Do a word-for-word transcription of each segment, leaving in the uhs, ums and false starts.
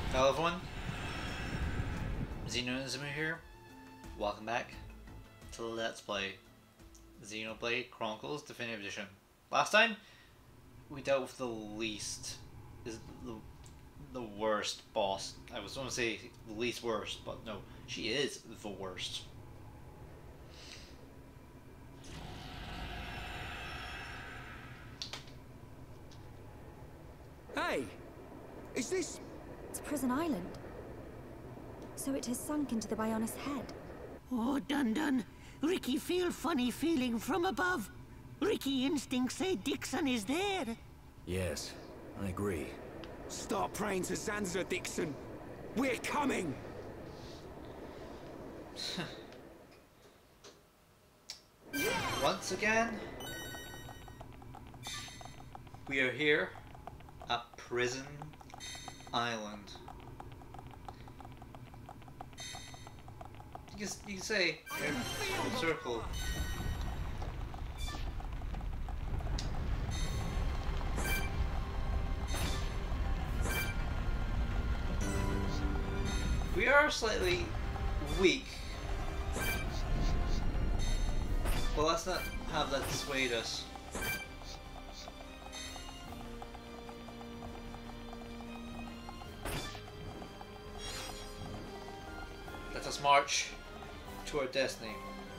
Hello everyone, Xenoblade here. Welcome back to Let's Play Xenoblade Chronicles Definitive Edition. Last time we dealt with the least, is the, the worst boss. I was going to say the least worst, but no, she is the worst. Hey, is this? It's Prison Island. So it has sunk into the Bionis head. Oh, dun dun. Ricky feel funny feeling from above. Ricky instincts say Dixon is there. Yes, I agree. Start praying to Zanza, Dixon. We're coming. Once again, we are here at Prison Island. You can, you can say in circle. We are slightly weak, but let's not have that dissuade us. Let us march to our destiny.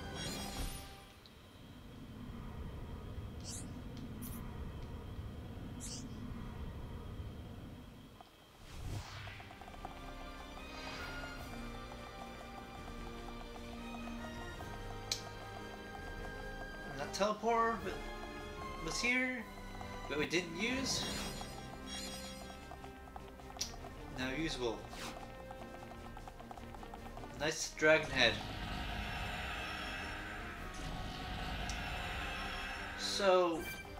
And that teleporter was here, but we didn't use. Now usable. Nice dragon head. So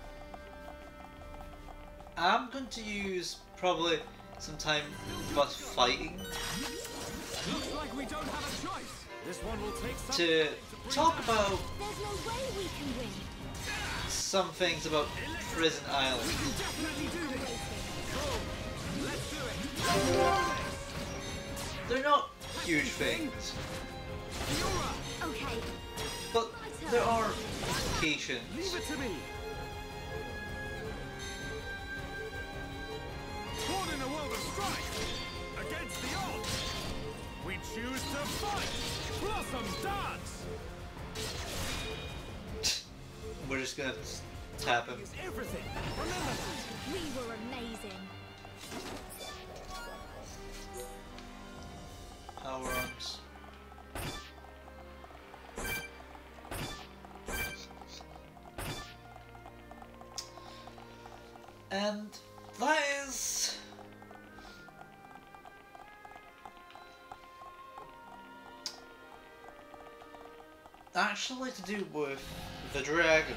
I'm going to use probably some time with us fighting. Looks like we don't have a choice. This one will take some To talk about There's no way we can win. some things about Prison Island. definitely do this. Cool. Let's do it. They're not huge things, Okay. but there are implications. Leave it to me. Born in a world of strife, against the odds, we choose to fight. Blossom dance. We're just gonna tap him. It's everything. Remember that. We were amazing. Power arms. And that is actually to do with the dragons.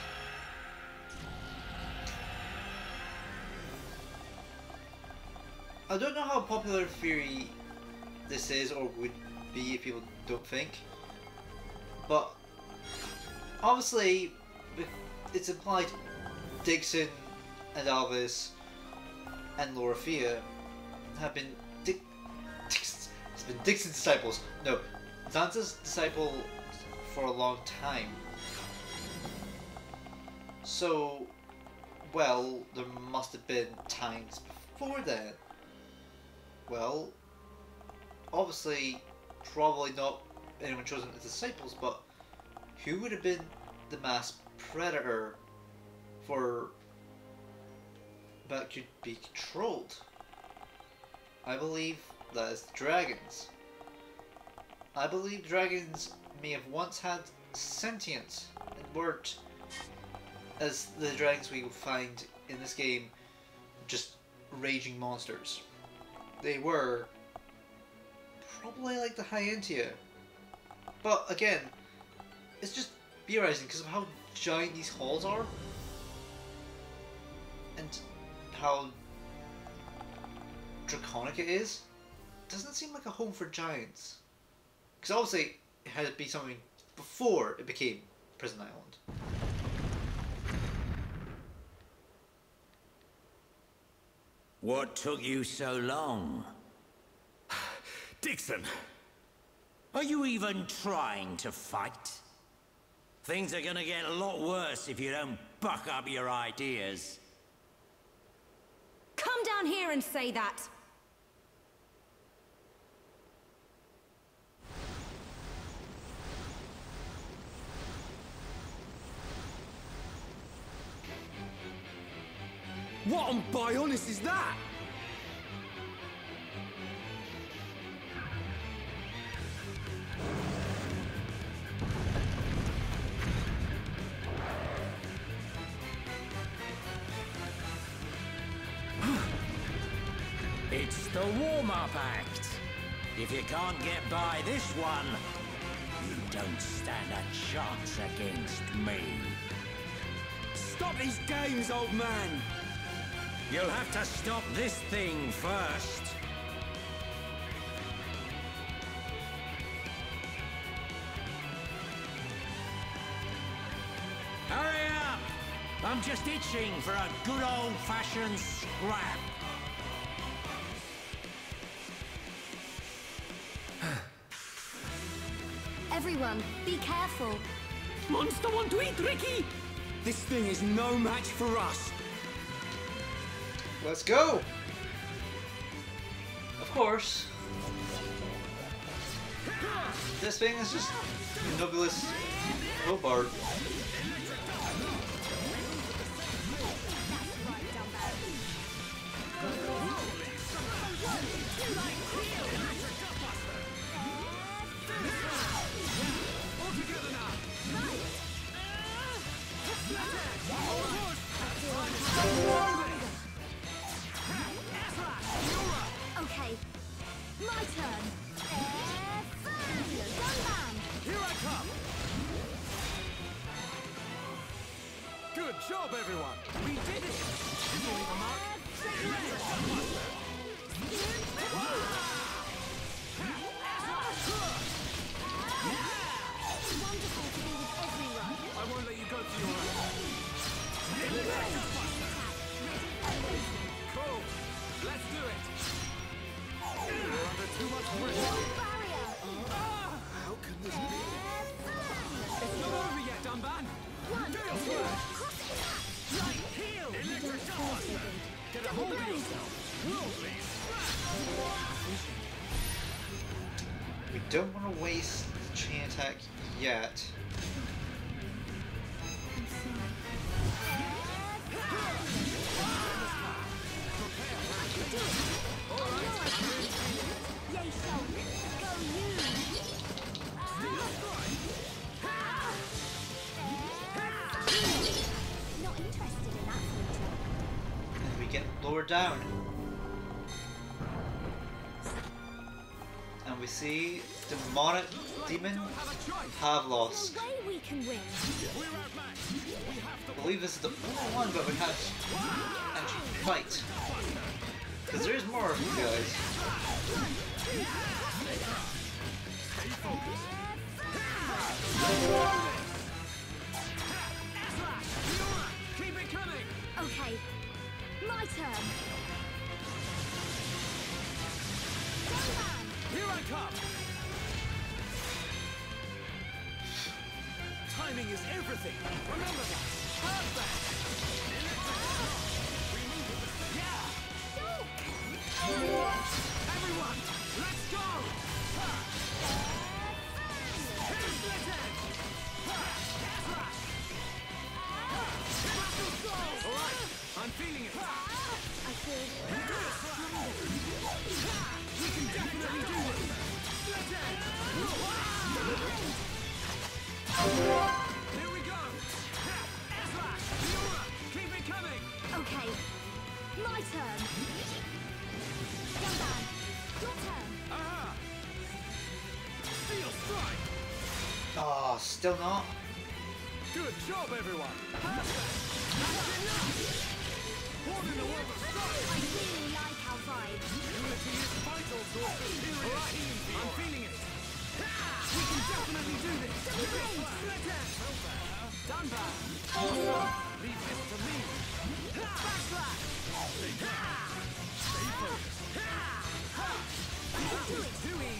I don't know how popular theory this is or would be if people don't think, but obviously it's implied Dixon and Alvis and Lorafia have been Dick it's been Dixon's disciples. No, Zanza's disciple for a long time. So, well, there must have been times before that. Well, obviously, probably not anyone chosen as disciples, but who would have been the mass predator for that could be controlled? I believe that is the dragons. I believe dragons may have once had sentience and weren't, as the dragons we will find in this game, just raging monsters. They were probably like the Hyantia. But again, it's just theorizing because of how giant these halls are. And how draconic it is. Doesn't seem like a home for giants. Because obviously it had to be something before it became Prison Island. What took you so long? Dixon! Are you even trying to fight? Things are gonna get a lot worse if you don't buck up your ideas. Come down here and say that! What on Bionis is that? It's the warm-up act. If you can't get by this one, you don't stand a chance against me. Stop these games, old man! You'll have to stop this thing first. Hurry up! I'm just itching for a good old-fashioned scrap. Everyone, be careful. Monster want to eat Ricky! This thing is no match for us. Let's go! Of course. This thing is just Nobilis Hobart. Okay, my turn. Here I come! Good job, everyone! We did it! Did you leave a mark? Wonderful to be with everyone. I won't let you go through your Cool! Let's do it! We're under too much pressure. Barrier. How can this be? It's not over yet, Dunban! One, Do your two, work! cross attack. Right heel! Electric Duster! Get a hold of yourself! Worldly We don't want to waste the chain attack yet. Yay, so go you. Not interested in that. And we get lower down. And we see demonic demon have lost. No way we can win. I believe this is the only one, but we have to actually fight. Because there's more of you guys. Keep it coming! Okay, my turn. Gunman. Here I come! Timing is everything! Remember that! Perfect! Yeah! Everyone, let's go! Here's Split Edge! Alright, I'm feeling it! I feel We can definitely do this! Split Edge! Here we go! Slash! Miura! Keep it coming! okay. My turn. Gunman, your turn. Aha! Steel Strike! Oh, still not. Good job, everyone! Perfect! That's enough! Born in the world of I strike! really like our vibe. Unity is vital to a superior team! I'm feeling it! We can definitely do this! Split Edge! Dunbar! Leave this to me! Backslash! Stay calm! Stay focused! That was too easy!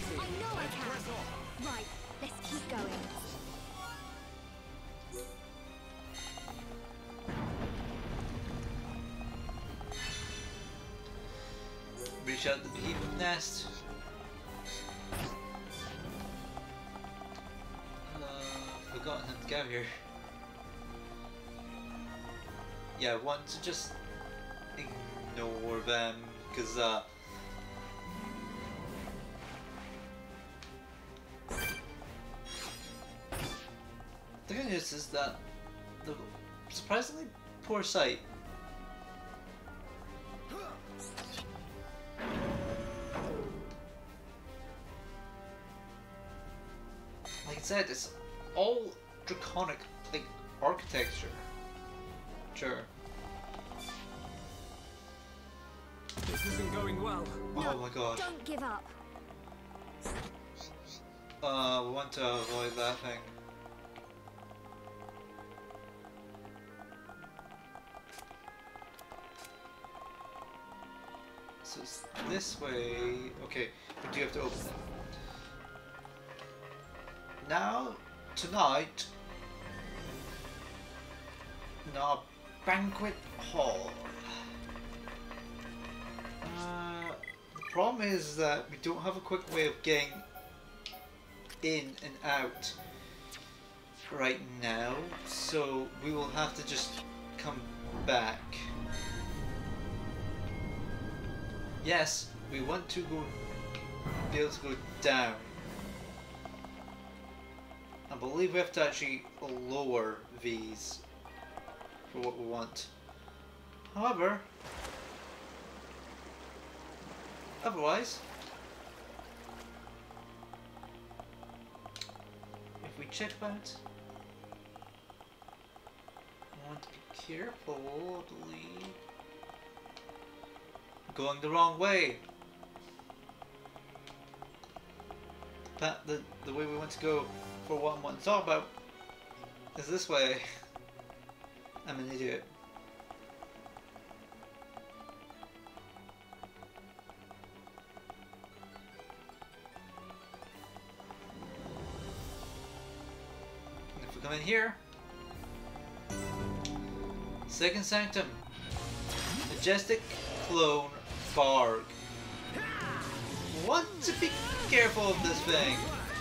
shut the behemoth nest. Uh, forgotten him to go here. Yeah, I want to just ignore them because uh, the good news is that the surprisingly poor sight. Like I said, it's all draconic, like architecture. Sure. This isn't going well. Oh my god. Don't give up. Uh, we want to avoid that thing. So it's this way. Okay, we do have to open it. Now, tonight, in our banquet hall. Uh, the problem is that we don't have a quick way of getting in and out right now, so we will have to just come back. Yes, we want to go be able to go down. I believe we have to actually lower these for what we want. However, otherwise, if we check that, I want to be careful, I believe. Going the wrong way. The, path, the, the way we want to go for what I want to talk about is this way. I'm an idiot. And if we come in here, Second Sanctum, Majestic Clone Barg. Want to be careful of this thing.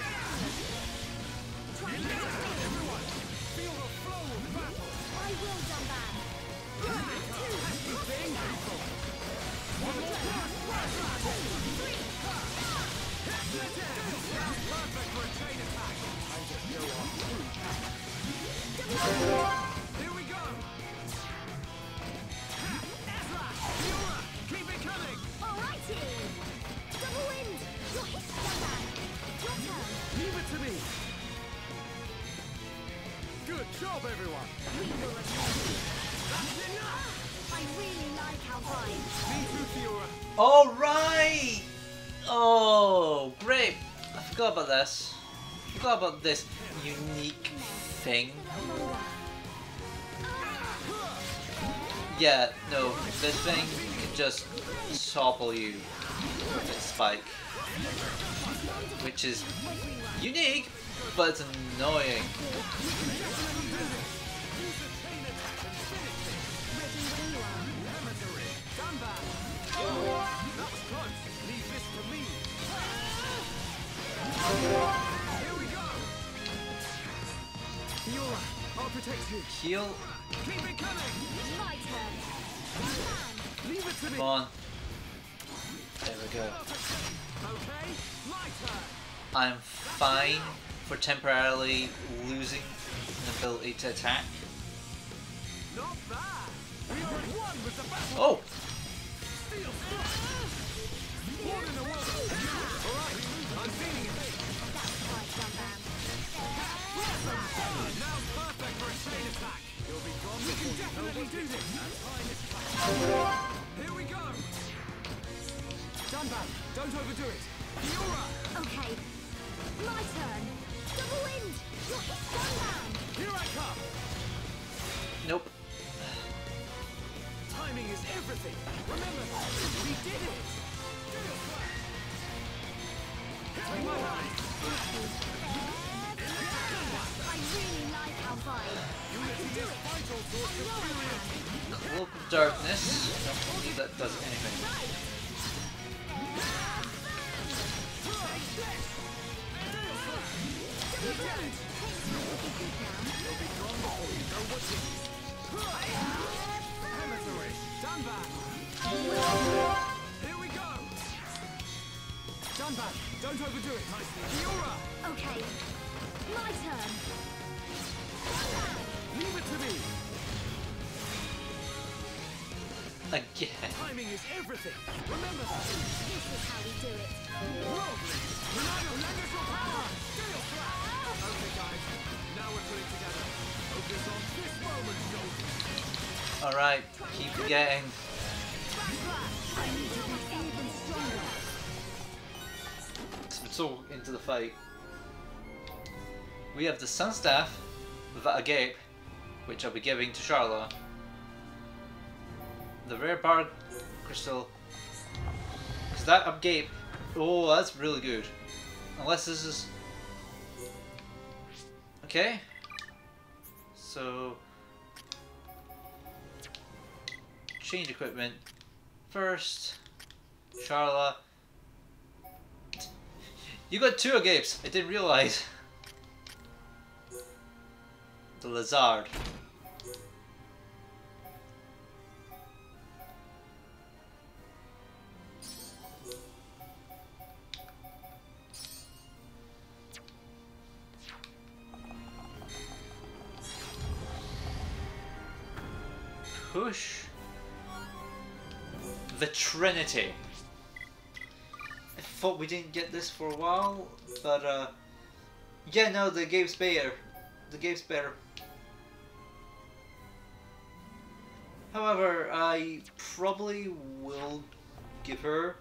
Here we go! Ezra! Fiora! Keep it coming! Alrighty! Double wind! Your hit, Gundam! Your turn! Leave it to me! Good job, everyone! We will return. That's enough! I really like our vibe. Me too, Fiora! Alright! Oh, great! I forgot about this. I forgot about this unique thing. Yeah, no, this thing can just topple you with its spike. Which is unique, but it's annoying. That was close! Leave this to me! Here we go! Fiora, I'll protect you! Heal. Keep it coming! My turn. Gundam! Leave it to me! Come on. There we go. Okay, my turn! I'm fine for temporarily losing an ability to attack. Not bad! We are at one with the battle! Oh! Steel strike! One in the world! Alright, I'm feeling it! That's right, Gundam. Now perfect for a chain attack! You'll be gone we can definitely do this! Here we go! Dunban, don't overdo it! Fiora! Okay. My turn. Double wind! Your hit, Gundam! Here I come! Nope. Timing is everything! Remember, we did it! Take my hand! I really like our vibe. I can do it. On your hand. Cloak of Darkness. I don't believe that does anything. Done back. Don't overdo it. Nicely. Fiora! Okay. My turn. Leave it to me. Again. Timing is everything. Remember that. This is how we do it. Worldly. Ronaldo, lend us your power. Scale flash. Okay, guys. Now we're putting together. Focus on this moment, soldiers. Alright, keep forgetting. I need to be even stronger. We're so into the fight. We have the Sun Staff without a gape, which I'll be giving to Charlotte. The rare bar crystal, because that up gape, oh, that's really good. Unless this is okay. So change equipment first. Charla, you got two agapes. I didn't realize. The Lizard. Push the Trinity. I thought we didn't get this for a while, but uh, yeah, no, the game's better. The game's better. However, I probably will give her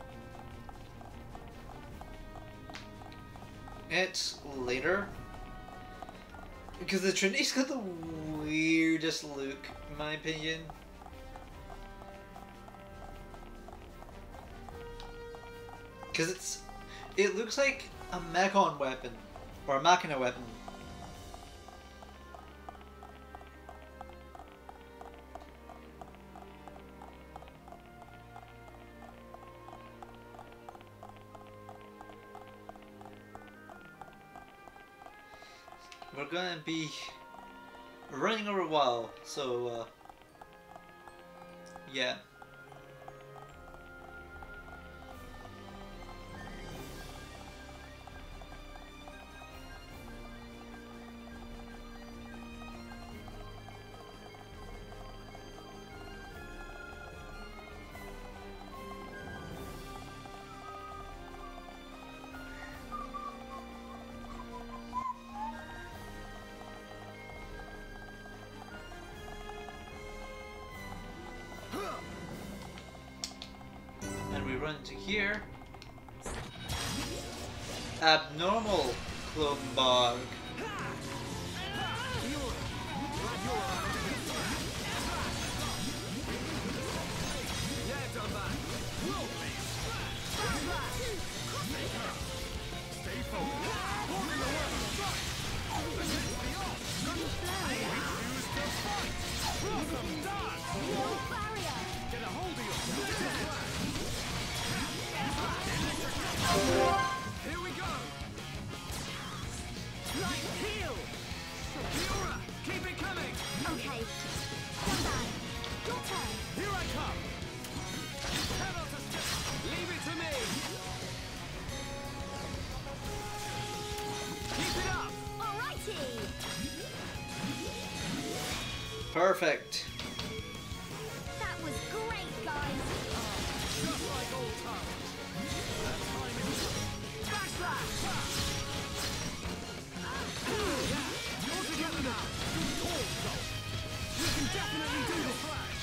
it later, because the Trinity's got the weirdest look, in my opinion. Because it's, it looks like a Mechon weapon, or a Machina weapon. We're gonna be running over a while, so uh, yeah. Run to here. Abnormal Klumbarg. Here we go! Light heal! Fiora, keep it coming! Okay. Come back. Your turn. Here I come! Cannot escape! Leave it to me! Keep it up! Alrighty. Perfect. That was great, guys. Just like old times. That time is backslash! You're together now! Good call, Zoe. You can definitely do this!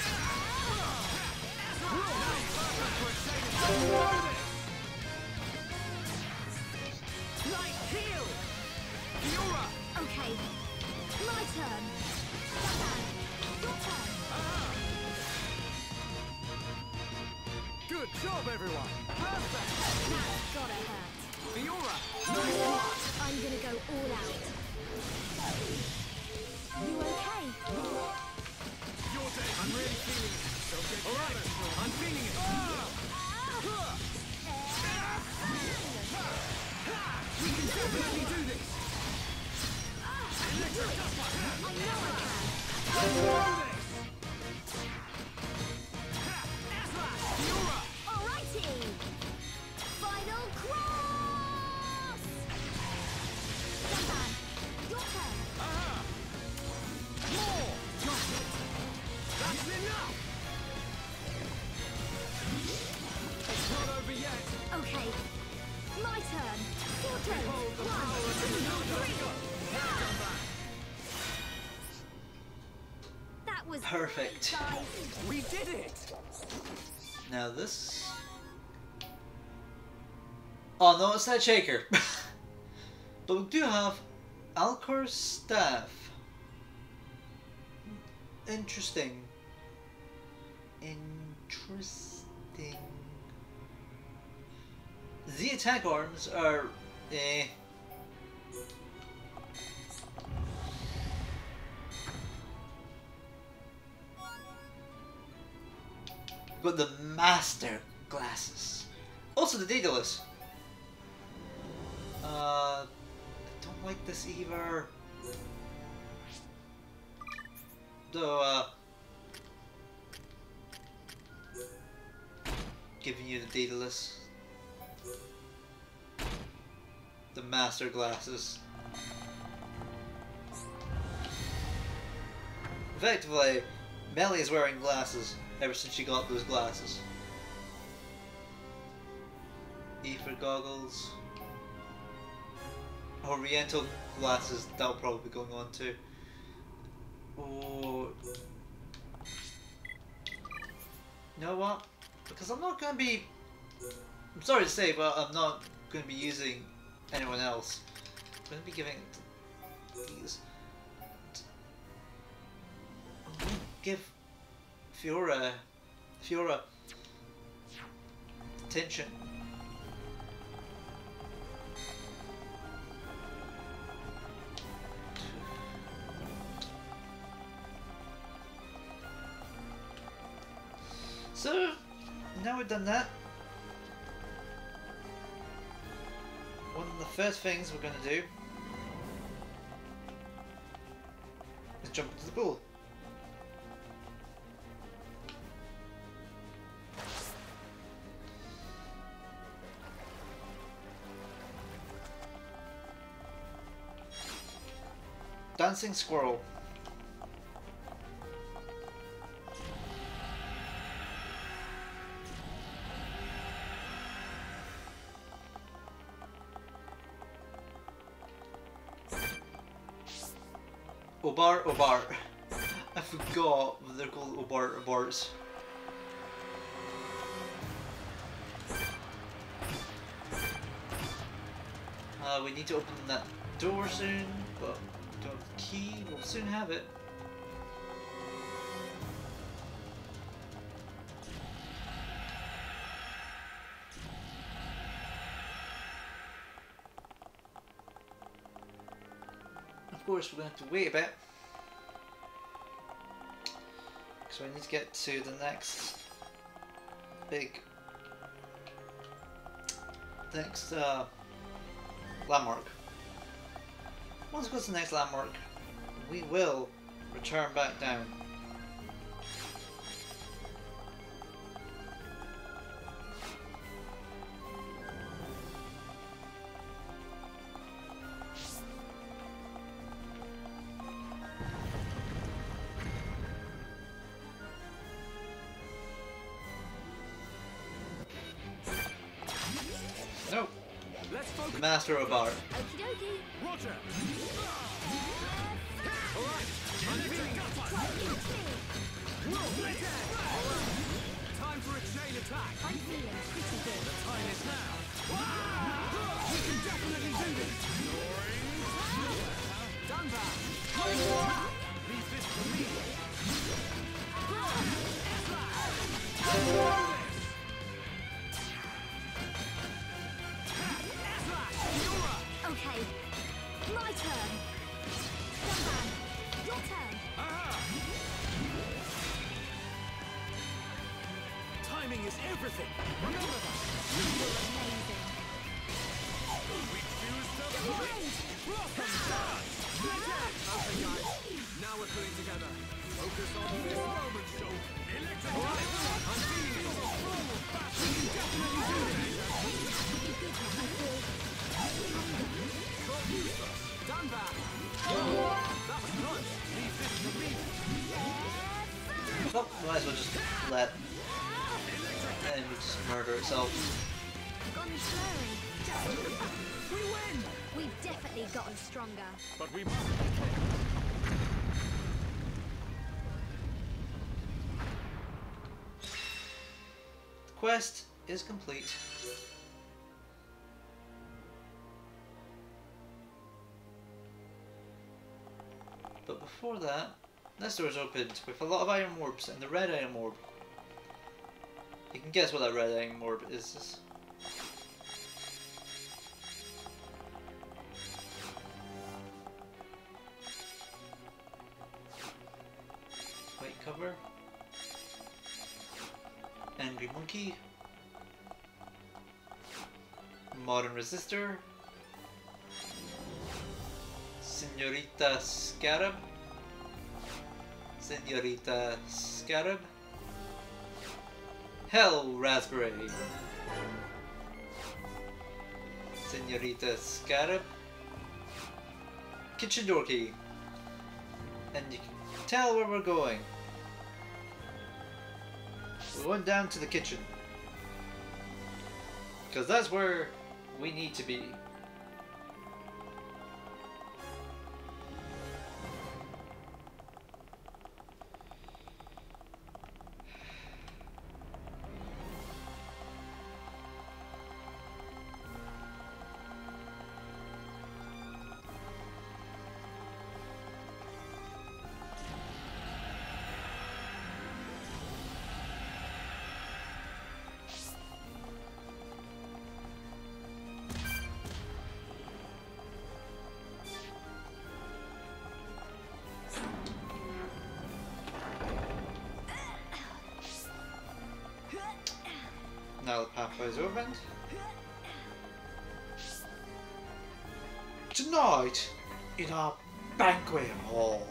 Light heal! Fiora! Okay. My turn. Come back. Your turn. Good job, everyone! Perfect! That's gotta hurt. Fiora! I'm gonna go all out. You okay? Your day! I'm really feeling it. Don't get All right, I'm feeling it. We can definitely do this! Electric dust I know I can. Fiora! Alrighty. Final crash. Perfect. We did it! Now this... Oh no, it's that shaker. But we do have Alcor's staff. Interesting. Interesting. The attack arms are... eh. But the master glasses. Also the Daedalus. Uh, I don't like this either. Though, uh, giving you the Daedalus. The master glasses. Effectively, Melly is wearing glasses ever since she got those glasses. Ether goggles. Oriental glasses, that'll probably be going on too. Oh. You know what? Because I'm not going to be... I'm sorry to say, but I'm not going to be using anyone else. I'm going to be giving it to these. I'm going to give Fiora... Fiora... attention. So, now we've done that, one of the first things we're going to do is jump into the pool. Dancing squirrel. Obar, Obar. I forgot what they're called. Obar, Obars. Uh, we need to open that door soon, but we don't have the key. We'll soon have it. Of course, we're going to have to wait a bit. So we need to get to the next big, next uh, landmark. Once we go to the next landmark, we will return back down. No. Let's focus. The master of art. Okie dokie. Roger. All right. I'm feeling it. Time for a chain attack. I'm feeling pretty good. The time is now. We can definitely do this. Done that. Leave this to me. Okay, my turn. Gunman, your turn. Timing is everything. Remember that. You're amazing. We choose the Behind. Okay, guys. Now we're pulling together. Focus on this moment, show. Electric. All right. I'm feeling it. We can definitely do this. Done that. That was close. Leave this to me. Well, we might as well just let and just murder itself. Gone slowing. We win. We've definitely gotten stronger. But we must be careful. quest is complete. But before that, this door's opened with a lot of iron orbs and the red iron orb. You can guess what that red iron orb is. White cover. Angry monkey. Modern resistor. Senorita Scarab. Senorita Scarab. Hell Raspberry. Senorita Scarab. Kitchen door key. And you can tell where we're going. We're going down to the kitchen. Because that's where we need to be. Now the pathway is opened. Tonight, in our banquet hall.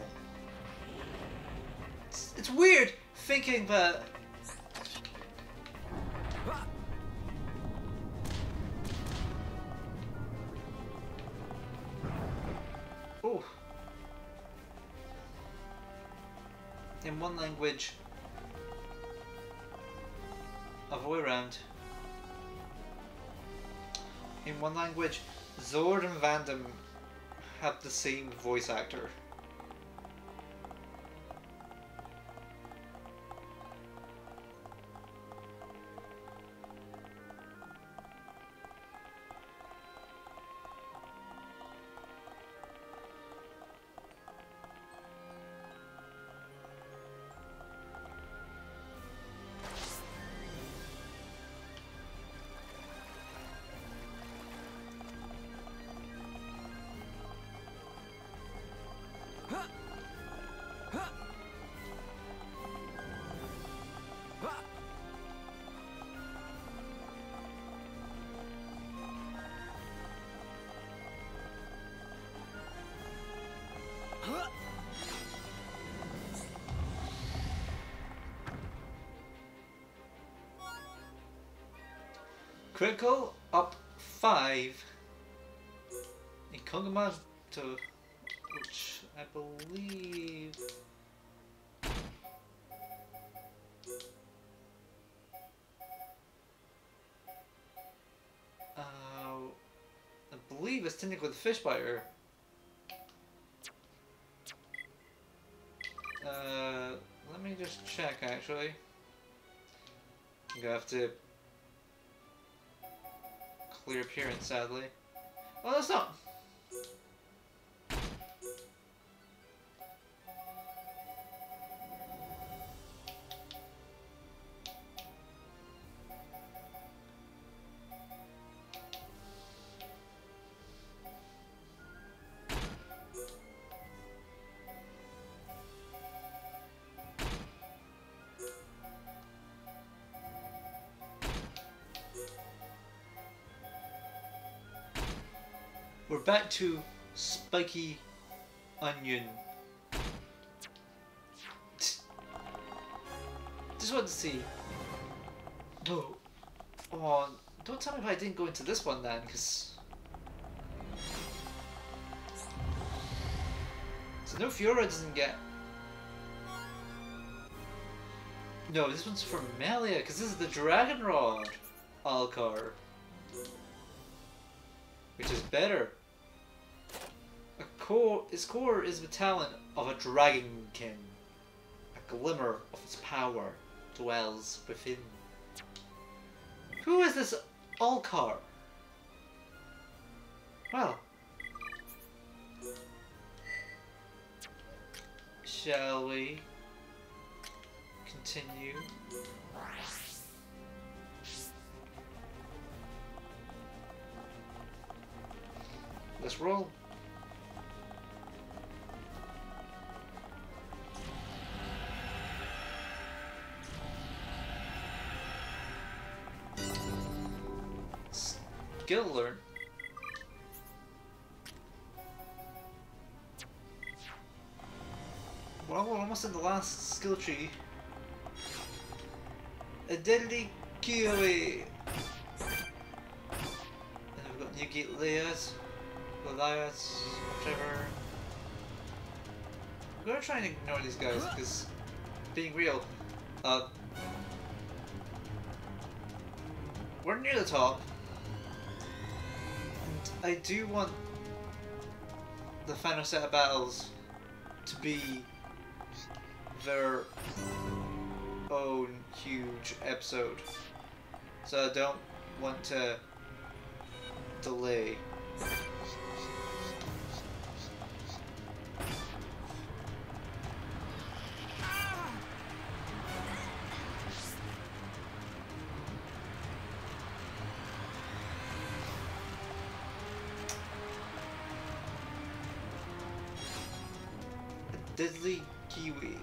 It's, it's weird thinking that... Oh. In one language, other way around. In one language, Zord and Vandam have the same voice actor. Critical up five in Kongamato, which I believe uh, I believe it's technically the fish biter. Uh, let me just check actually. I'm gonna have to clear appearance, sadly. Well, that's not. We're back to spiky onion. Just wanted to see. No. Oh, don't tell me if I didn't go into this one then, because. So no, Fiora doesn't get. No, this one's for Melia, because this is the Dragon Rod Alcar. Which is better. A core, its core is the talent of a dragonkin. A glimmer of its power dwells within. Who is this Alcar? Well, shall we continue? Let's roll. Skill learn. Well, we're almost in the last skill tree. A deadly kiwi. And we've got Yugi Leas, Goliaths, whatever. I'm gonna try and ignore these guys because, being real, uh, we're near the top. And I do want the final set of battles to be their own huge episode, so I don't want to delay. A deadly kiwi.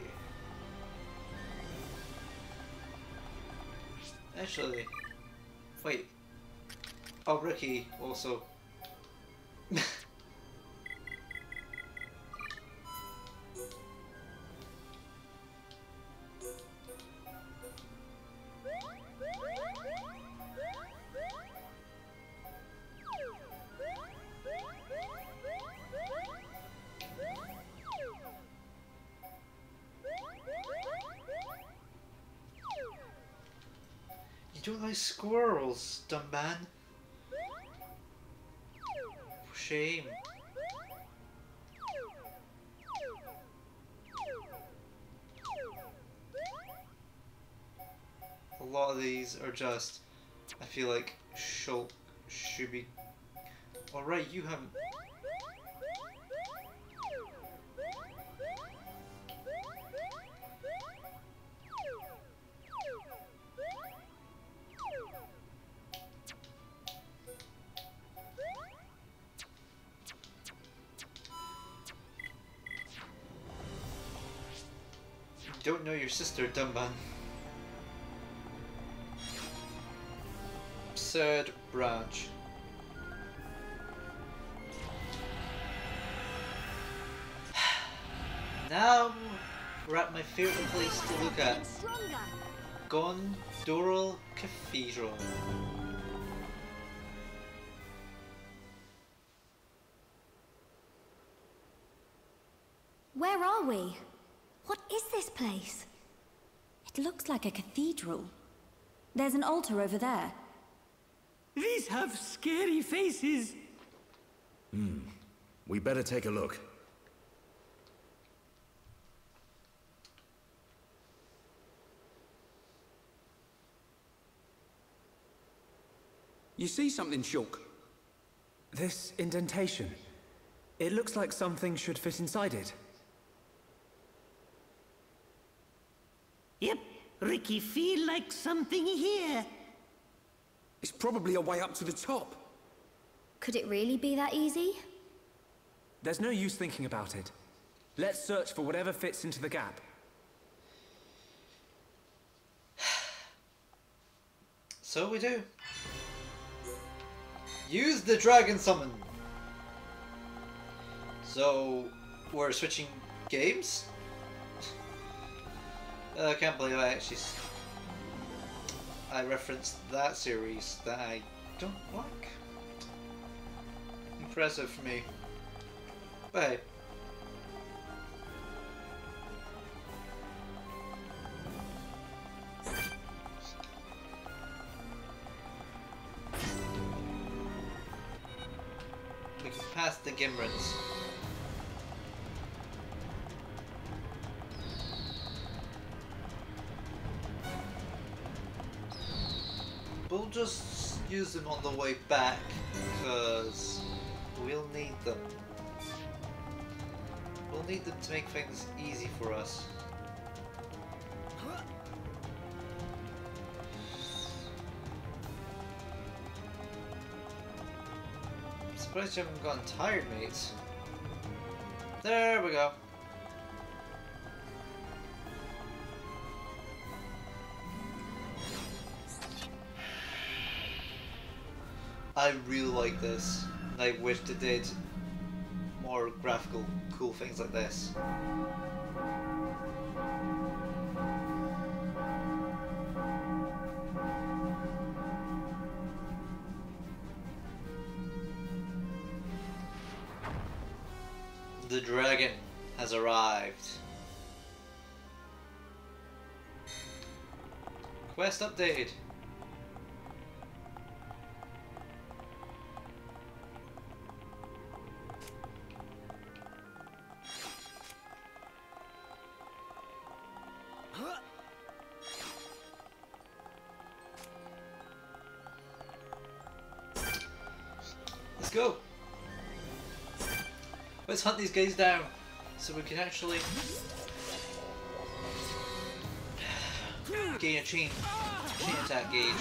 Actually, wait. Oh, Ricky also. You don't like squirrels, dumb man. Shame. A lot of these are just, I feel like, shul should be. Alright, you haven't. You don't know your sister, Dumban. Absurd branch. Now we're at my favourite place to look at. Gondoral Cathedral. Where are we? What is this place? It looks like a cathedral. There's an altar over there. These have scary faces. Hmm. We better take a look. You see something, Shulk? This indentation. It looks like something should fit inside it. Yep, Ricky feel like something here. It's probably a way up to the top. Could it really be that easy? There's no use thinking about it. Let's search for whatever fits into the gap. So we do. Use the dragon summon. So we're switching games? uh, I can't believe I actually s I referenced that series that I don't like. Impressive for me. But hey. We can pass the Gimrans. Bull just use them on the way back, because we'll need them. We'll need them to make things easy for us. I'm surprised you haven't gotten tired, mates. There we go. I really like this, and I wish they did more graphical, cool things like this. The dragon has arrived. Quest updated. Let's go. Let's hunt these guys down so we can actually gain a chain, chain attack gauge.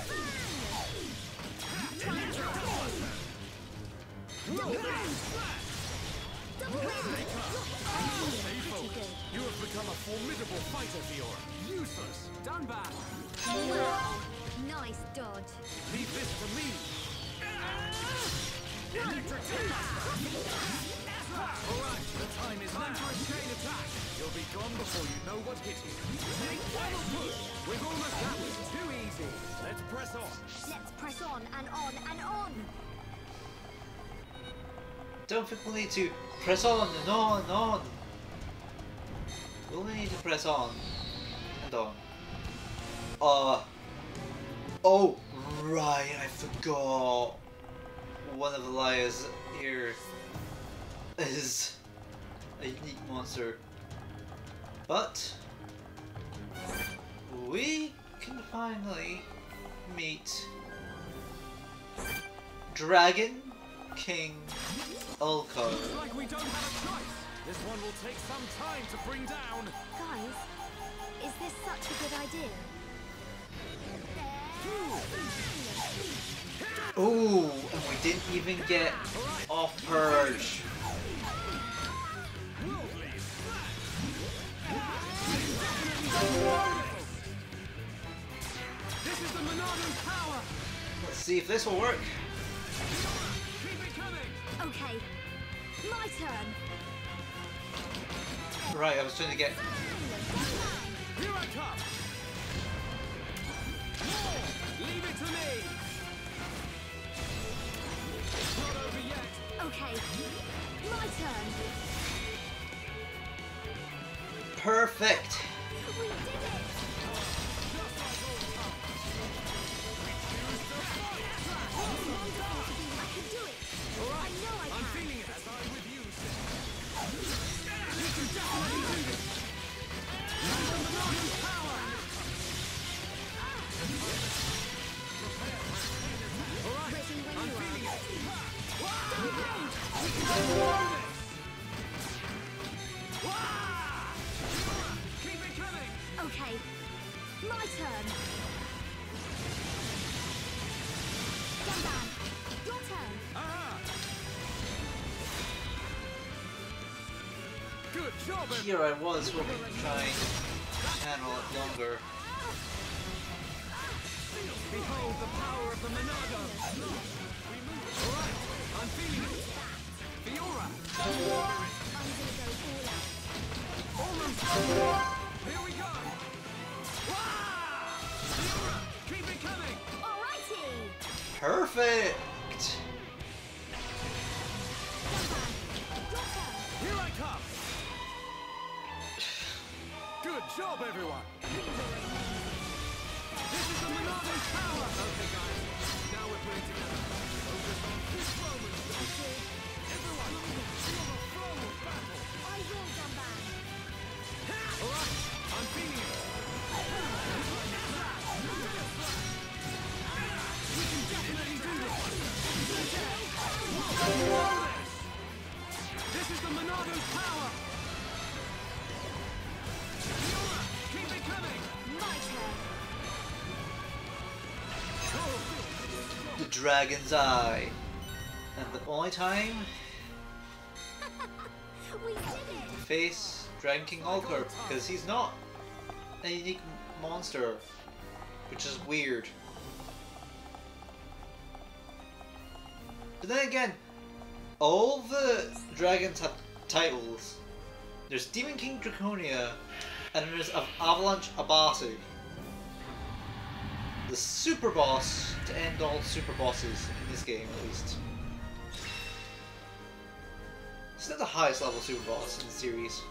You have become a formidable fighter, Fiora. Useless. Done back. Nice dodge. Leave this to me. Electric Alright, the time is now. Chain attack. You'll be gone before you know what hit you. Take final push. We've almost that was too easy. Let's press on. Let's press on and on and on. Don't think we'll need to press on and on and on. We'll only need to press on and on. Uh. Oh, right, I forgot. One of the liars here is a unique monster. But we can finally meet Dragon King Ulco. Looks like we don't have a choice. This one will take some time to bring down. Guys, is this such a good idea? Ooh, and we didn't even get off purge. This is the Monarch's power. Let's see if this will work. Keep it coming. Okay, my turn. Right, I was trying to get. Here I come. Leave it to me. It's not over yet. Okay, my turn. Perfect. We did it. I can do it. I know I I'm can. feeling it as I with you, sir. You can definitely do this. Use the Monarch's power. All right, Ready when I'm you feeling are. it. We can do this. Keep it coming. Okay, my turn. Gunban, your turn. Aha. Good job, everyone. Here I was hoping to try and channel it longer. Behold the power of the Monargo. All right, I'm feeling it. Fiora. I'm gonna go all out. Almost. Here we go. Wah! Fiora, keep it coming. Alrighty. Perfect. Gunban, your turn. Here I come. Good job, everyone. This is the Monargo's power. Okay, guys. Now we're putting together. Focus on this moment. Everyone, feel the flow of battle. I will, Gunban. All right, I'm feeling it. This is the Monado's power! Fiora, keep it coming! My turn. The Dragon's Eye. And the only time We did it. face Dragon King Ulker, because he's not a unique monster, which is weird. But then again, all the dragons have titles. There's Demon King Draconia, and then there's Av- Avalanche Abasi. The super boss to end all super bosses in this game, at least. It's not the highest level super boss in the series.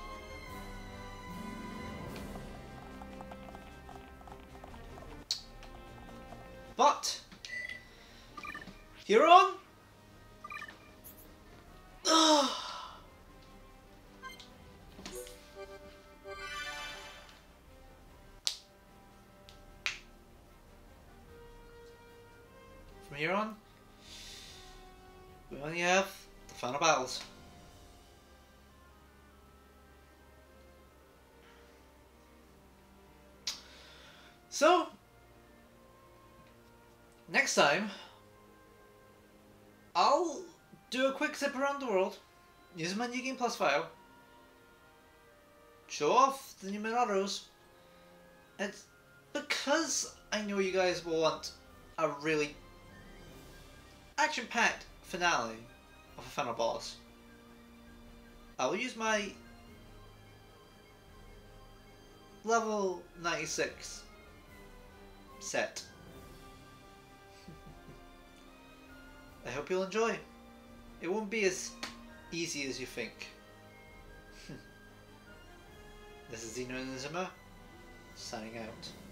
But Huron. From here on, we only have the final battles. So, next time, I'll do a quick zip around the world, use my New Game Plus file, show off the new Monados, and because I know you guys will want a really action-packed finale of a final boss, I will use my level ninety-six set. I hope you'll enjoy. It won't be as easy as you think. This is Xeno and Zima, signing out.